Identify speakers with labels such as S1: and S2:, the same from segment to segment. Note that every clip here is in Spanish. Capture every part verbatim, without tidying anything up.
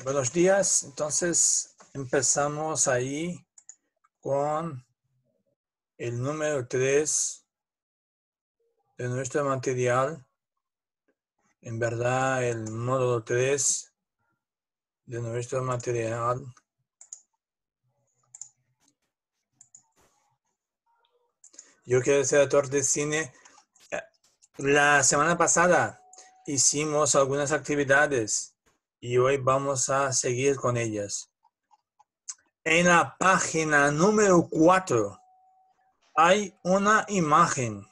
S1: Buenos días. Entonces empezamos ahí con el número tres de nuestro material. En verdad, el módulo tres de nuestro material. Yo quiero ser actor de cine. La semana pasada hicimos algunas actividades y hoy vamos a seguir con ellas. En la página número cuatro hay una imagen.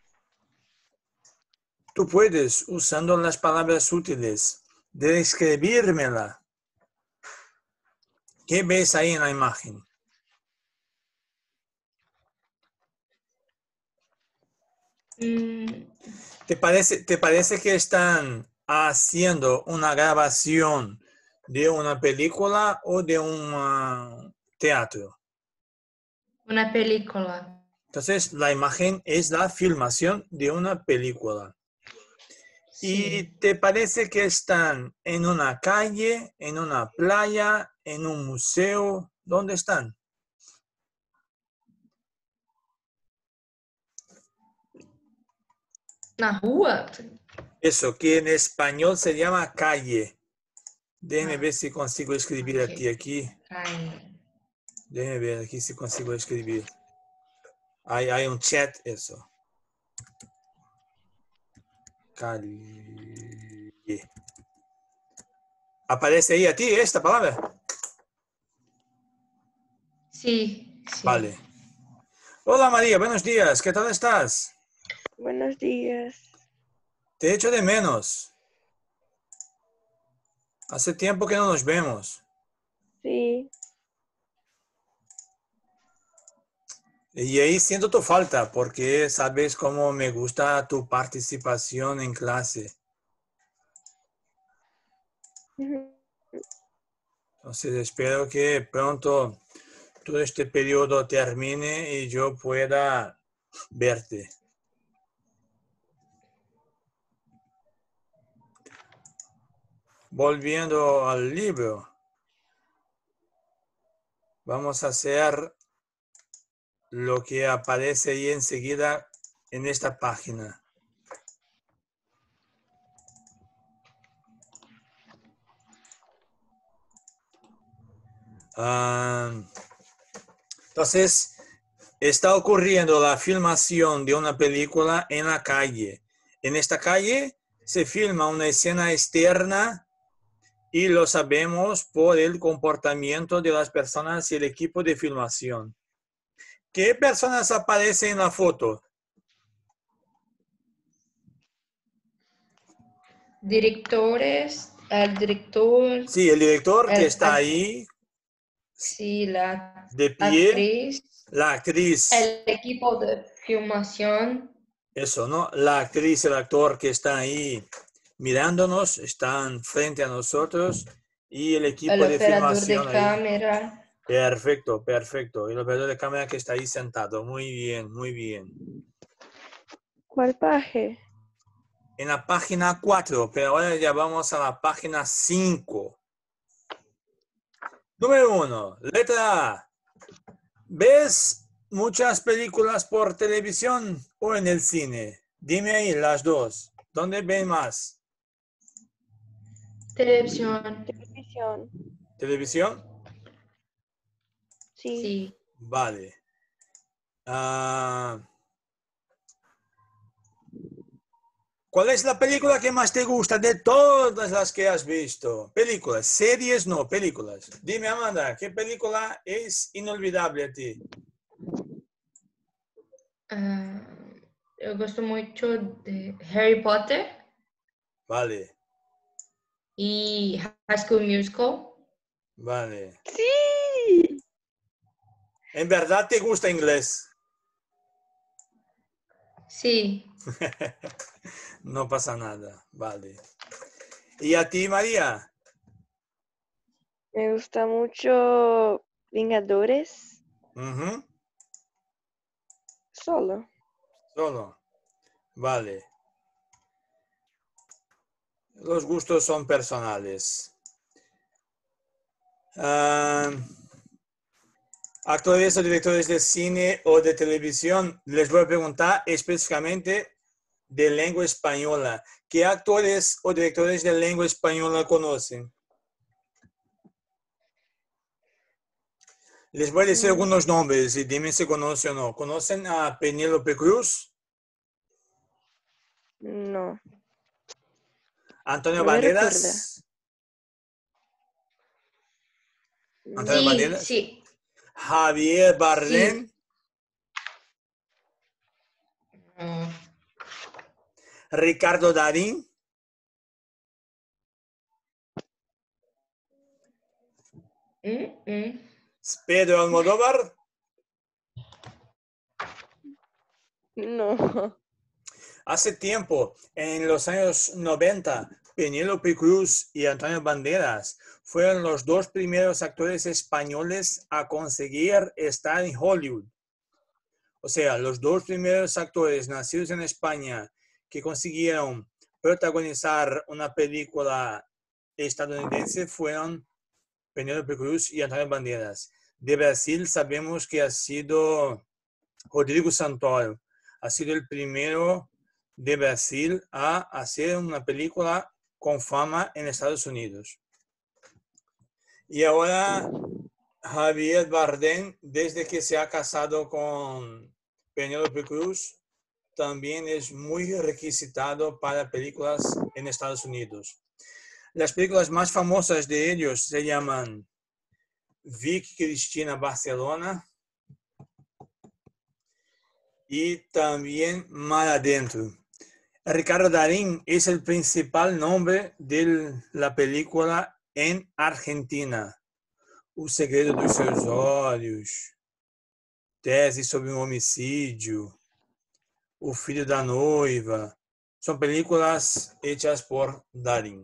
S1: Tú puedes, usando las palabras útiles, describírmela. ¿Qué ves ahí en la imagen?
S2: Mm,
S1: ¿Te parece, te parece que están haciendo una grabación de una película o de un uh, teatro?
S2: una película.
S1: Entonces, la imagen es la filmación de una película. ¿Y
S2: Sí.
S1: te parece que están en una calle, en una playa, en un museo? ¿Dónde están?
S2: Na rua?
S1: Eso, que en español se llama calle. Déjeme
S2: Ah,
S1: ver si consigo escribir
S2: ok.
S1: aquí, aquí.
S2: Calle.
S1: Déjeme ver aquí si consigo escribir. Hay, hay un chat, eso. Calle. ¿Aparece ahí a ti esta palabra?
S2: Sí, sí.
S1: Vale. Hola María, buenos días. ¿Qué tal estás?
S3: Buenos días.
S1: Te echo de menos. Hace tiempo que no nos vemos.
S3: Sí,
S1: Y ahí siento tu falta porque sabes cómo me gusta tu participación en clase. Entonces espero que pronto todo este periodo termine y yo pueda verte. Volviendo al libro, vamos a hacer lo que aparece ahí enseguida en esta página. Ah, entonces, está ocurriendo la filmación de una película en la calle. En esta calle se filma una escena externa y lo sabemos por el comportamiento de las personas y el equipo de filmación. ¿Qué personas aparecen en la foto?
S2: Directores, el director,
S1: Sí, el director que
S2: el,
S1: está ahí
S2: sí, la
S1: de pie,
S2: actriz,
S1: la actriz,
S2: el equipo de filmación,
S1: eso, ¿no? La actriz y el actor que está ahí mirándonos, están frente a nosotros y el equipo
S2: el
S1: de
S2: operador de
S1: filmación ahí.
S2: cámara.
S1: Perfecto, perfecto. Y el operador de cámara que está ahí sentado. Muy bien, muy bien.
S3: ¿cuál paje?
S1: En la página cuatro, pero ahora ya vamos a la página cinco. Número uno, letra A. ¿Ves muchas películas por televisión o en el cine? Dime ahí las dos. ¿Dónde ven más?
S2: Televisión,
S3: Televisión.
S1: ¿Televisión?
S3: Sí.
S2: sí.
S1: Vale. Ah, ¿cuál es la película que más te gusta de todas las que has visto? Películas, series no, películas. Dime, Amanda, ¿qué película es inolvidable a ti?
S2: Ah, eu gosto muito de Harry Potter
S1: Vale,
S2: y High School Musical.
S1: vale.
S3: Sí.
S1: ¿En verdad te gusta inglés?
S2: Sí.
S1: No pasa nada, vale. ¿Y a ti, María?
S3: Me gusta mucho Vengadores.
S1: Ujú,
S3: Solo.
S1: solo. Vale. Los gustos son personales. Uh, actores o directores de cine o de televisión, les voy a preguntar específicamente de lengua española. ¿Qué actores o directores de lengua española conocen? Les voy a decir algunos nombres y dime si conocen o no. ¿Conocen a Penélope Cruz?
S3: No.
S1: ¿Antonio
S3: No me
S1: Banderas? ¿Antonio
S2: Sí,
S1: Banderas?
S2: sí.
S1: ¿Javier Bardem?
S2: Sí. No.
S1: ¿Ricardo Darín?
S2: Mm, mm.
S1: ¿Pedro Almodóvar?
S3: No.
S1: Hace tiempo, en los años noventa, Penélope Cruz y Antonio Banderas fueron los dos primeros actores españoles a conseguir estar en Hollywood. O sea, los dos primeros actores nacidos en España que consiguieron protagonizar una película estadounidense fueron Penélope Cruz y Antonio Banderas. De Brasil sabemos que ha sido Rodrigo Santoro. Ha sido el primero de Brasil a hacer una película con fama en Estados Unidos. Y ahora Javier Bardem, desde que se ha casado con Penélope Cruz, también es muy requisitado para películas en Estados Unidos. Las películas más famosas de ellos se llaman Vic Cristina Barcelona y también Mar Adentro. Ricardo Darín es el principal nombre de la película en Argentina. O Segredo dos Seus Olhos, Tese sobre um Homicídio, O Filho da Noiva. Son películas hechas por Darín.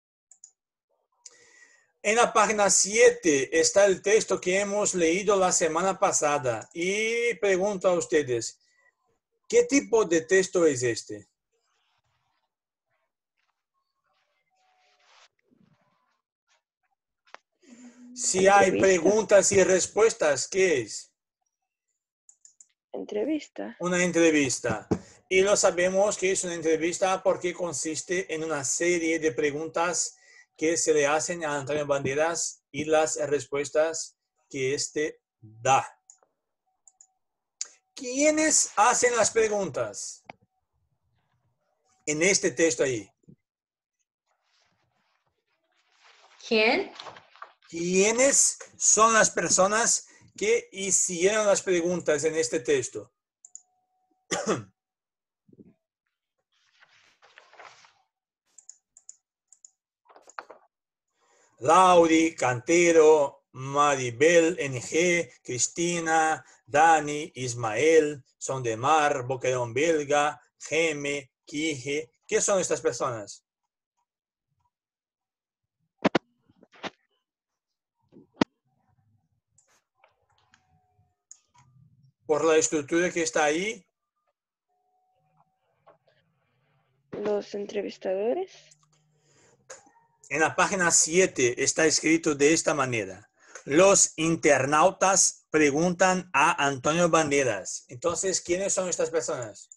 S1: En la página siete está el texto que hemos leído la semana pasada y pregunto a ustedes, ¿qué tipo de texto es este? Si hay
S3: Entrevista.
S1: preguntas y respuestas, ¿qué es?
S3: Entrevista.
S1: Una entrevista. Y lo sabemos que es una entrevista porque consiste en una serie de preguntas que se le hacen a Antonio Banderas y las respuestas que éste da. ¿Quiénes hacen las preguntas? En este texto ahí.
S2: ¿Quién?
S1: ¿Quiénes son las personas que hicieron las preguntas en este texto? Lauri, Cantero, Maribel, N G, Cristina, Dani, Ismael, Sondemar, Boquerón Belga, Geme, Quije. ¿Qué son estas personas? Por la estructura que está ahí.
S3: Los entrevistadores.
S1: En la página siete está escrito de esta manera. Los internautas preguntan a Antonio Banderas. Entonces, ¿quiénes son estas personas?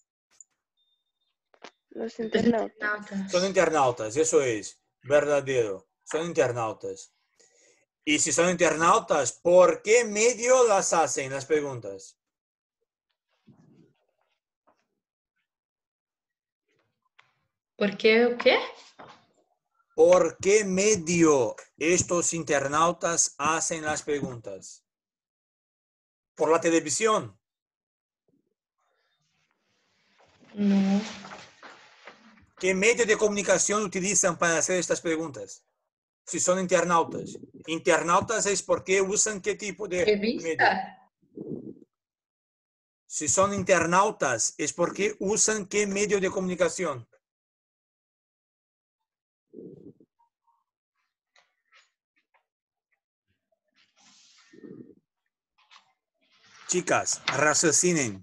S3: Los
S2: Los
S3: internautas.
S2: internautas.
S1: Son internautas, eso es verdadero. Son internautas. Y si son internautas, ¿por qué medio las hacen las preguntas?
S2: ¿Por qué o qué?
S1: ¿Por qué medio estos internautas hacen las preguntas? ¿Por la televisión?
S2: No.
S1: ¿Qué medio de comunicación utilizan para hacer estas preguntas? Si son internautas. Internautas es porque usan qué tipo de medio.
S2: ¿Revista?
S1: Si son internautas es porque usan qué medio de comunicación. Chicas, raciocinen.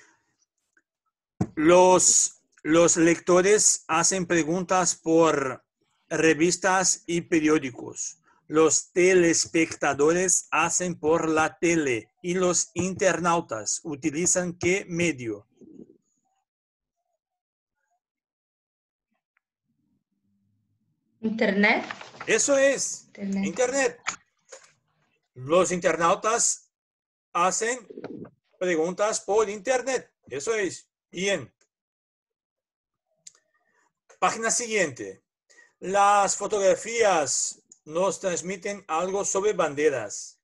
S1: Los, los lectores hacen preguntas por revistas y periódicos. los telespectadores hacen por la tele y los internautas utilizan qué medio?
S2: Internet.
S1: Eso es,
S2: Internet.
S1: Internet. Los internautas hacen preguntas por Internet. Eso es. Bien. Página siguiente. Las fotografías nos transmiten algo sobre banderas.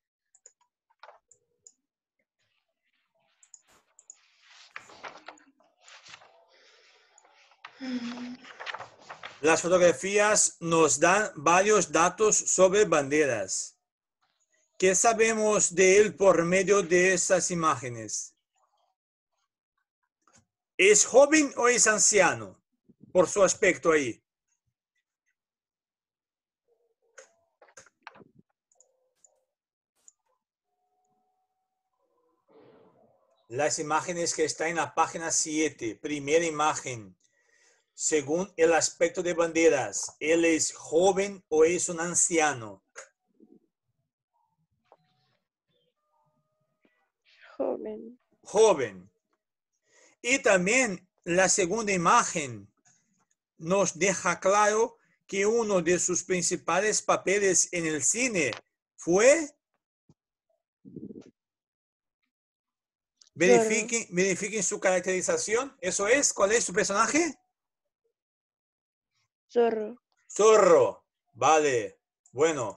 S1: Las fotografías nos dan varios datos sobre banderas. ¿Qué sabemos de él por medio de esas imágenes? ¿Es joven o es anciano? Por su aspecto ahí. Las imágenes que están en la página siete, primera imagen. Según el aspecto de banderas, ¿él es joven o es un anciano?
S3: Joven.
S1: Joven. Y también la segunda imagen nos deja claro que uno de sus principales papeles en el cine fue... Verifiquen, verifiquen su caracterización. Eso es, ¿cuál es su personaje?
S3: Zorro.
S1: Zorro. Vale. Bueno.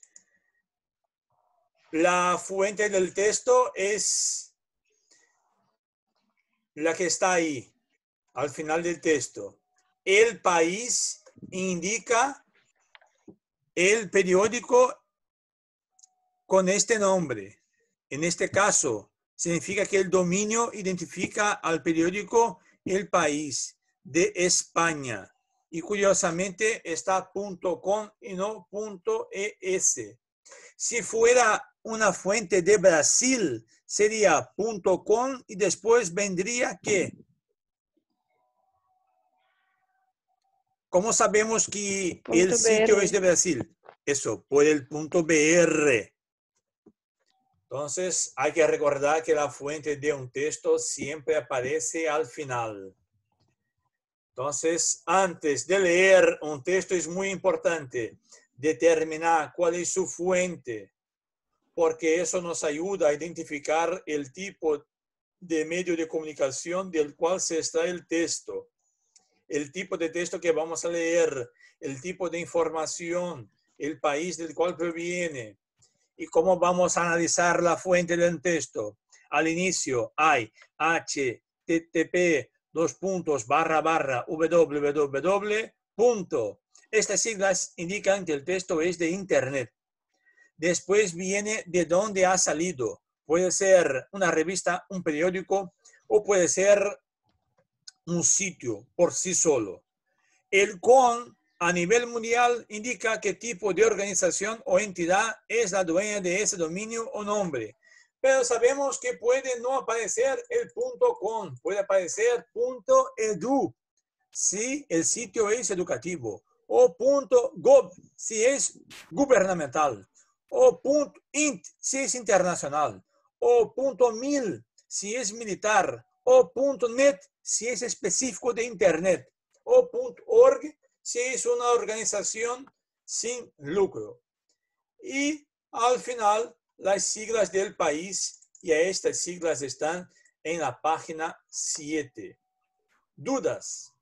S1: La fuente del texto es la que está ahí, al final del texto. El país indica el periódico con este nombre. En este caso, significa que el dominio identifica al periódico El País de España. Y curiosamente está .com y no .es. Si fuera una fuente de Brasil, sería .com y después vendría ¿qué? ¿Cómo sabemos que
S3: Punto
S1: el sitio
S3: B R.
S1: es de Brasil? Eso, por el punto B R. Entonces, hay que recordar que la fuente de un texto siempre aparece al final. Entonces, antes de leer un texto es muy importante determinar cuál es su fuente, porque eso nos ayuda a identificar el tipo de medio de comunicación del cual se extrae el texto, el tipo de texto que vamos a leer, el tipo de información, el país del cual proviene. ¿Y cómo vamos a analizar la fuente del texto? Al inicio hay H T T P dos puntos barra barra www punto. Estas siglas indican que el texto es de Internet. Después viene de dónde ha salido. Puede ser una revista, un periódico o puede ser un sitio por sí solo. El con a nivel mundial indica qué tipo de organización o entidad es la dueña de ese dominio o nombre. Pero sabemos que puede no aparecer el .com, puede aparecer .edu si el sitio es educativo, o .gov si es gubernamental, o .int si es internacional, o .mil si es militar, o .net si es específico de Internet, o .org si es una organización sin lucro. Y al final, las siglas del país, y a estas siglas están en la página siete. ¿Dudas?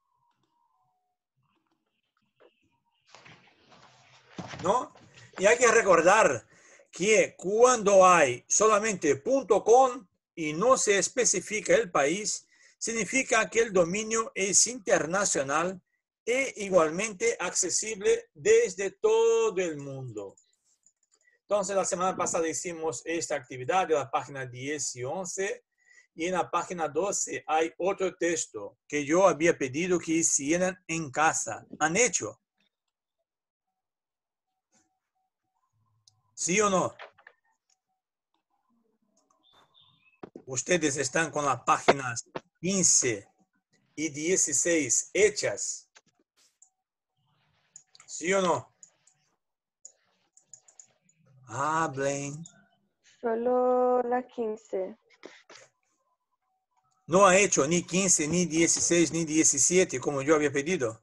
S1: ¿No? Y hay que recordar que cuando hay solamente .com y no se especifica el país, significa que el dominio es internacional e igualmente accesible desde todo el mundo. Entonces, la semana pasada hicimos esta actividad de la página diez y once, y en la página doce hay otro texto que yo había pedido que hicieran en casa. ¿Han hecho? ¿Sí o no? Ustedes están con las páginas quince y dieciséis hechas. ¿Sí o no? Hablen.
S3: Solo la quince.
S1: No ha hecho ni quince, ni dieciséis, ni diecisiete, como yo había pedido.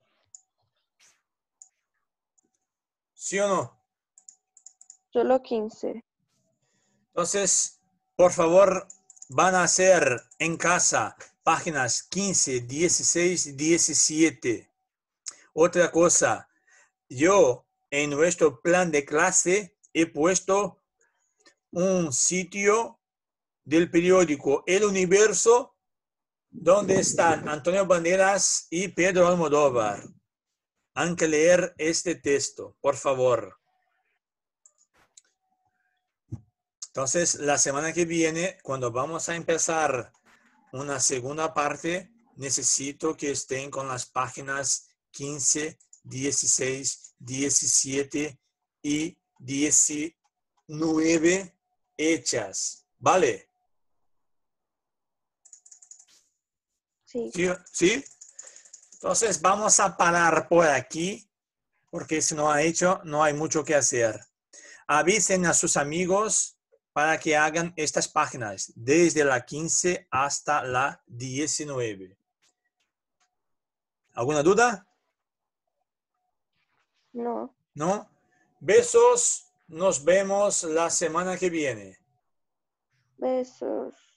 S1: ¿Sí o no?
S3: Solo quince.
S1: Entonces, por favor, van a hacer en casa páginas quince, dieciséis, diecisiete. Otra cosa, yo en nuestro plan de clase he puesto un sitio del periódico El Universo donde están Antonio Banderas y Pedro Almodóvar. Han que leer este texto, por favor. Entonces, la semana que viene, cuando vamos a empezar una segunda parte, necesito que estén con las páginas quince, dieciséis, diecisiete y diecinueve hechas. ¿Vale?
S3: Sí.
S1: ¿Sí? ¿Sí? Entonces, vamos a parar por aquí, porque si no ha hecho, no hay mucho que hacer. Avisen a sus amigos para que hagan estas páginas desde la quince hasta la diecinueve. ¿Alguna duda?
S3: No.
S1: ¿No? Besos. Nos vemos la semana que viene.
S3: Besos.